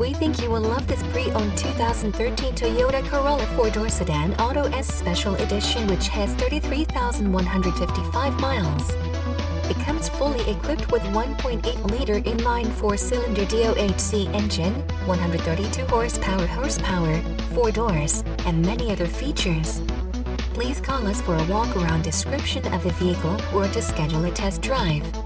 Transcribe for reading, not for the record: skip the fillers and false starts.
We think you will love this pre-owned 2013 Toyota Corolla 4-door sedan Auto S Special Edition, which has 33,155 miles. It comes fully equipped with 1.8-liter inline 4-cylinder DOHC engine, 132 horsepower, 4 doors, and many other features. Please call us for a walk-around description of the vehicle or to schedule a test drive.